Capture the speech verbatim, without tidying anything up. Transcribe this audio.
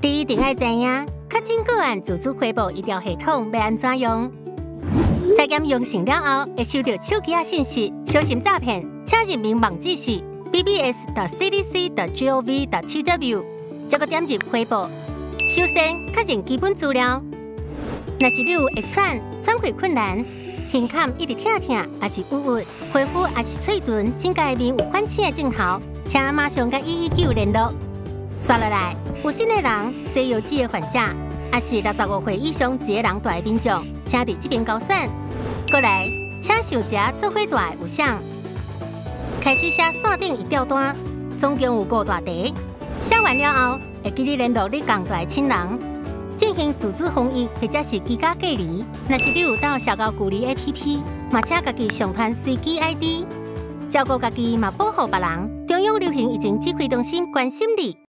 第一定要知影，确诊个案自主回报医疗系统要安怎用？采检阳性了后，会收到手机啊信息，小心诈骗，请入明网址是 b b s 点 c d c 点 gov 点 t w， 再个点入回报。首先确认基本资料，若是你有会喘、喘气困难、胸坎一直疼痛，还是郁郁，皮肤还是嘴唇、指甲面有反青的症头，请马上甲一一九联络。刷落来，有新的人、西药剂的患者，还是六十五岁以上一个人大的民众，请伫这边勾选。过来，请上一做伙大的有啥？开始写线顶一吊单，总共有五大题。写完了后，会记你联络你共大的亲人，进行自主防疫或者是居家隔离。若是你有到社交距离 A P P， 嘛请家己上传随机 I D， 照顾家己嘛保护别人。中央流行疫情指挥中心关心你。